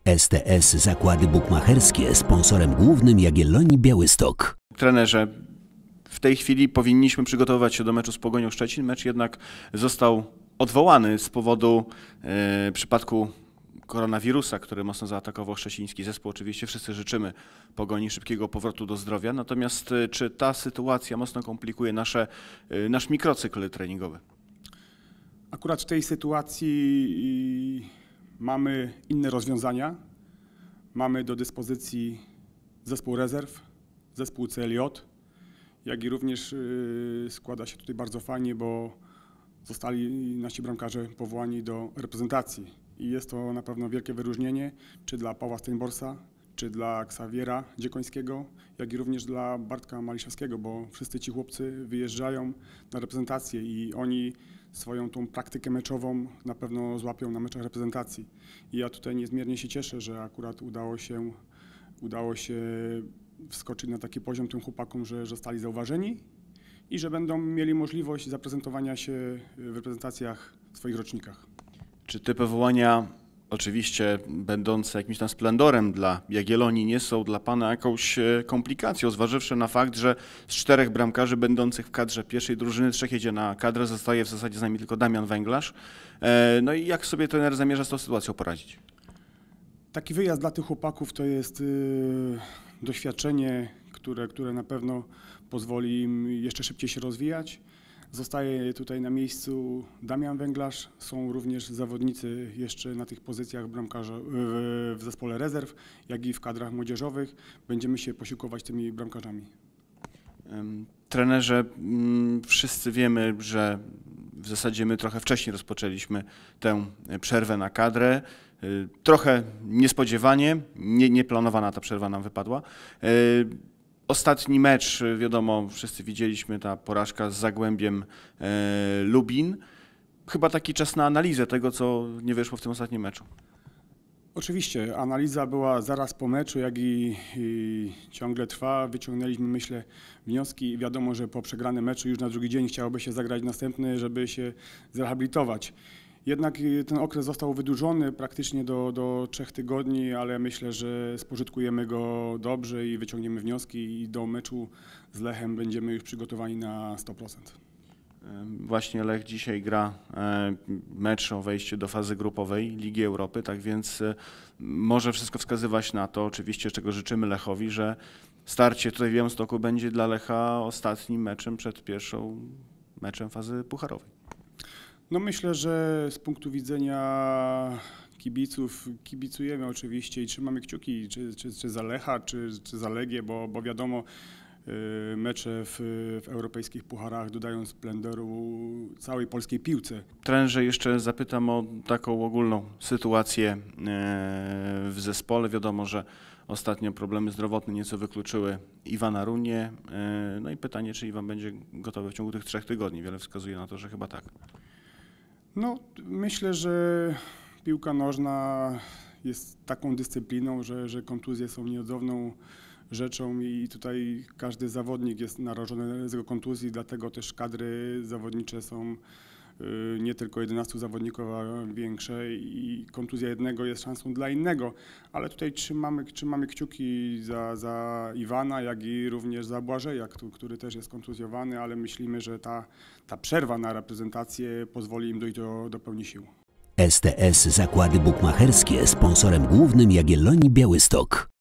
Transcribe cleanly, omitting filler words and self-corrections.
STS Zakłady Bukmacherskie, sponsorem głównym Jagiellonii Białystok. Trenerze, w tej chwili powinniśmy przygotowywać się do meczu z Pogonią Szczecin. Mecz jednak został odwołany z powodu przypadku koronawirusa, który mocno zaatakował szczeciński zespół. Oczywiście wszyscy życzymy Pogoni szybkiego powrotu do zdrowia. Natomiast czy ta sytuacja mocno komplikuje nasz mikrocykl treningowy? Akurat w tej sytuacji mamy inne rozwiązania. Mamy do dyspozycji zespół rezerw, zespół CLJ, jak i również składa się tutaj bardzo fajnie, bo zostali nasi bramkarze powołani do reprezentacji. I jest to na pewno wielkie wyróżnienie, czy dla Pawła Steinborsa, czy dla Ksawiera Dziekońskiego, jak i również dla Bartka Maliszewskiego, bo wszyscy ci chłopcy wyjeżdżają na reprezentację i oni swoją tą praktykę meczową na pewno złapią na meczach reprezentacji. I ja tutaj niezmiernie się cieszę, że akurat udało się wskoczyć na taki poziom tym chłopakom, że zostali zauważeni i że będą mieli możliwość zaprezentowania się w reprezentacjach w swoich rocznikach. Czy te powołania, oczywiście będące jakimś tam splendorem dla Jagiellonii, nie są dla Pana jakąś komplikacją, zważywszy na fakt, że z 4 bramkarzy będących w kadrze pierwszej drużyny 3 jedzie na kadrę, zostaje w zasadzie z nami tylko Damian Węglarz. No i jak sobie trener zamierza z tą sytuacją poradzić? Taki wyjazd dla tych chłopaków to jest doświadczenie, które na pewno pozwoli im jeszcze szybciej się rozwijać. Zostaje tutaj na miejscu Damian Węglarz, są również zawodnicy jeszcze na tych pozycjach bramkarza w zespole rezerw, jak i w kadrach młodzieżowych. Będziemy się posiłkować tymi bramkarzami. Trenerze, wszyscy wiemy, że w zasadzie my trochę wcześniej rozpoczęliśmy tę przerwę na kadrę. Trochę niespodziewanie, nieplanowana ta przerwa nam wypadła. Ostatni mecz, wiadomo, wszyscy widzieliśmy, ta porażka z Zagłębiem Lubin. Chyba taki czas na analizę tego, co nie wyszło w tym ostatnim meczu. Oczywiście, analiza była zaraz po meczu, jak i ciągle trwa. Wyciągnęliśmy, myślę, wnioski i wiadomo, że po przegranym meczu już na drugi dzień chciałoby się zagrać następny, żeby się zrehabilitować. Jednak ten okres został wydłużony praktycznie do 3 tygodni, ale myślę, że spożytkujemy go dobrze i wyciągniemy wnioski i do meczu z Lechem będziemy już przygotowani na 100%. Właśnie Lech dzisiaj gra mecz o wejście do fazy grupowej Ligi Europy, tak więc może wszystko wskazywać na to, oczywiście czego życzymy Lechowi, że starcie tutaj w Białymstoku będzie dla Lecha ostatnim meczem przed pierwszą meczem fazy pucharowej. No myślę, że z punktu widzenia kibiców kibicujemy oczywiście i trzymamy kciuki czy za Lecha, czy za Legię, bo wiadomo, mecze w europejskich pucharach dodają splendoru całej polskiej piłce. Trenerze, jeszcze zapytam o taką ogólną sytuację w zespole. Wiadomo, że ostatnio problemy zdrowotne nieco wykluczyły Iwana Runię. No i pytanie, czy Iwan będzie gotowy w ciągu tych 3 tygodni. Wiele wskazuje na to, że chyba tak. No, myślę, że piłka nożna jest taką dyscypliną, że kontuzje są nieodzowną rzeczą i tutaj każdy zawodnik jest narażony na ryzyko kontuzji, dlatego też kadry zawodnicze są nie tylko 11 zawodników, a większe i kontuzja jednego jest szansą dla innego, ale tutaj trzymamy kciuki za Iwana, jak i również za Błażeja, który też jest kontuzjowany, ale myślimy, że ta przerwa na reprezentację pozwoli im dojść do pełni sił. STS Zakłady Bukmacherskie, sponsorem głównym Jagiellonii Białystok.